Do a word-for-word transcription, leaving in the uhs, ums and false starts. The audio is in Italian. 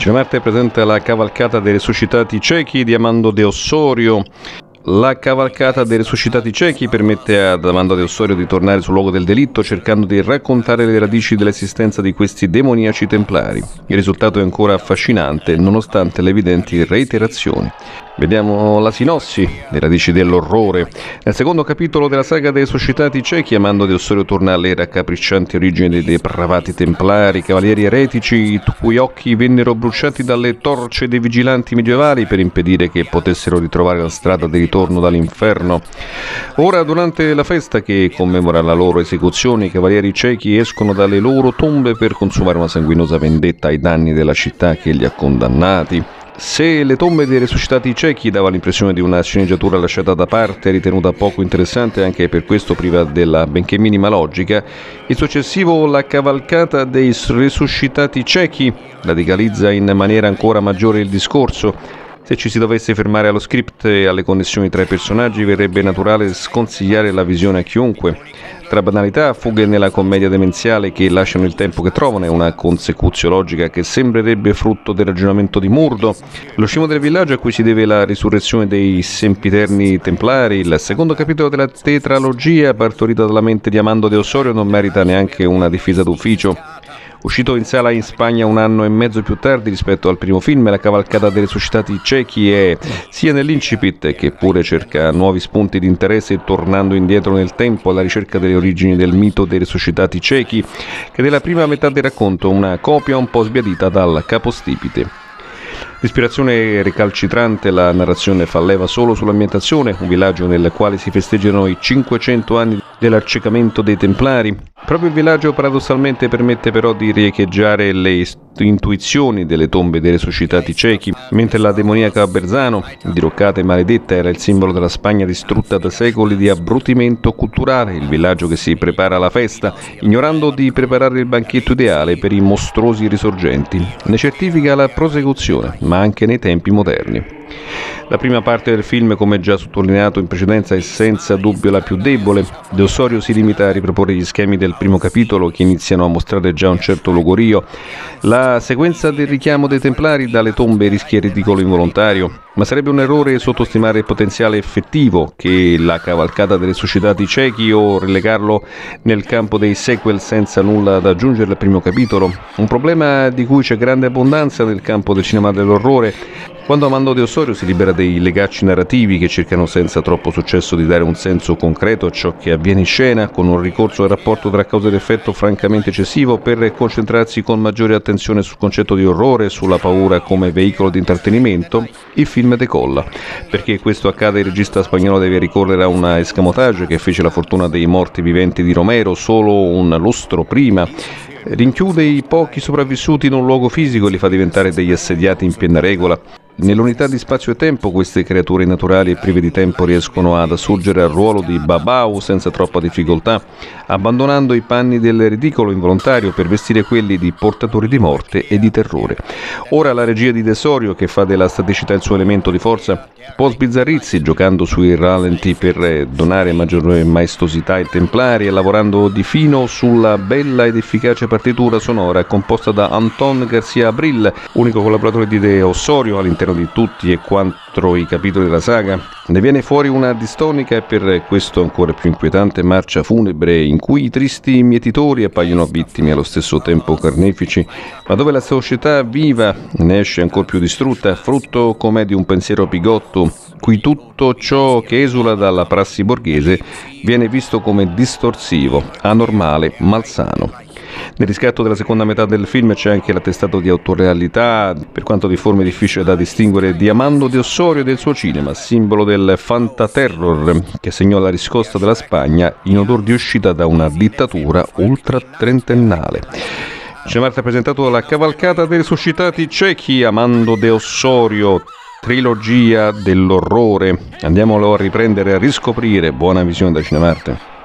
Cinemarte presenta La cavalcata dei resuscitati cechi di Amando de Ossorio. La cavalcata dei resuscitati cechi permette ad Amando de Ossorio di tornare sul luogo del delitto cercando di raccontare le radici dell'esistenza di questi demoniaci templari. Il risultato è ancora affascinante nonostante le evidenti reiterazioni. Vediamo la sinossi, le radici dell'orrore. Nel secondo capitolo della saga dei resuscitati cechi, Amando de Ossorio torna alle raccapriccianti origini dei depravati templari, cavalieri eretici, i cui occhi vennero bruciati dalle torce dei vigilanti medievali per impedire che potessero ritrovare la strada di ritorno dall'inferno. Ora, durante la festa che commemora la loro esecuzione, i cavalieri cechi escono dalle loro tombe per consumare una sanguinosa vendetta ai danni della città che li ha condannati. Se Le tombe dei resuscitati cechi dava l'impressione di una sceneggiatura lasciata da parte, ritenuta poco interessante anche per questo priva della benché minima logica, il successivo La cavalcata dei resuscitati cechi radicalizza in maniera ancora maggiore il discorso. Se ci si dovesse fermare allo script e alle connessioni tra i personaggi, verrebbe naturale sconsigliare la visione a chiunque. Tra banalità, fughe nella commedia demenziale che lasciano il tempo che trovano e una consecuzio logica che sembrerebbe frutto del ragionamento di Murdo, lo scimo del villaggio a cui si deve la risurrezione dei sempiterni templari, il secondo capitolo della tetralogia partorita dalla mente di Amando de Ossorio non merita neanche una difesa d'ufficio. Uscito in sala in Spagna un anno e mezzo più tardi rispetto al primo film, La cavalcata dei resuscitati cechi è, sia nell'incipit che pure cerca nuovi spunti di interesse tornando indietro nel tempo alla ricerca delle origini del mito dei resuscitati cechi, che nella prima metà del racconto una copia un po' sbiadita dal capostipite. L'ispirazione recalcitrante, la narrazione fa leva solo sull'ambientazione, un villaggio nel quale si festeggiano i cinquecento anni dell'accecamento dei Templari. Proprio il villaggio paradossalmente permette però di riecheggiare le intuizioni delle tombe dei resuscitati cechi, mentre la demoniaca Berzano, diroccata e maledetta, era il simbolo della Spagna distrutta da secoli di abbrutimento culturale, il villaggio che si prepara alla festa, ignorando di preparare il banchetto ideale per i mostruosi risorgenti. Ne certifica la prosecuzione, ma anche nei tempi moderni. La prima parte del film, come già sottolineato in precedenza, è senza dubbio la più debole. De Ossorio si limita a riproporre gli schemi del primo capitolo che iniziano a mostrare già un certo logorio. La sequenza del richiamo dei Templari dalle tombe rischia il ridicolo involontario, ma sarebbe un errore sottostimare il potenziale effettivo che La cavalcata dei resuscitati cechi o relegarlo nel campo dei sequel senza nulla da aggiungere al primo capitolo. Un problema di cui c'è grande abbondanza nel campo del cinema dell'orrore. Quando Amando de Ossorio si libera dei legacci narrativi che cercano senza troppo successo di dare un senso concreto a ciò che avviene in scena, con un ricorso al rapporto tra causa ed effetto francamente eccessivo, per concentrarsi con maggiore attenzione sul concetto di orrore e sulla paura come veicolo di intrattenimento, il film decolla. Perché questo accade, il regista spagnolo deve ricorrere a una escamotage che fece la fortuna dei morti viventi di Romero solo un lustro prima. Rinchiude i pochi sopravvissuti in un luogo fisico e li fa diventare degli assediati in piena regola. Nell'unità di spazio e tempo queste creature naturali e prive di tempo riescono ad assurgere al ruolo di babau senza troppa difficoltà, abbandonando i panni del ridicolo involontario per vestire quelli di portatori di morte e di terrore. Ora la regia di De Ossorio, che fa della staticità il suo elemento di forza, può sbizzarrirsi giocando sui rallenti per donare maggiore maestosità ai Templari e lavorando di fino sulla bella ed efficace partitura sonora composta da Antón García Abril, unico collaboratore di De Ossorio all'interno di tutti e quattro i capitoli della saga. Ne viene fuori una distonica e per questo ancora più inquietante marcia funebre in cui i tristi mietitori appaiono vittime allo stesso tempo carnefici, ma dove la società viva ne esce ancora più distrutta, frutto com'è di un pensiero bigotto, cui tutto ciò che esula dalla prassi borghese viene visto come distorsivo, anormale, malsano. Nel riscatto della seconda metà del film c'è anche l'attestato di autorealità, per quanto di forme difficile da distinguere, di Amando de Ossorio e del suo cinema, simbolo del fantaterror che segnò la riscossa della Spagna in odor di uscita da una dittatura ultratrentennale. Cinemarte ha presentato La cavalcata dei resuscitati cechi, Amando de Ossorio, trilogia dell'orrore. Andiamolo a riprendere e a riscoprire. Buona visione da Cinemarte.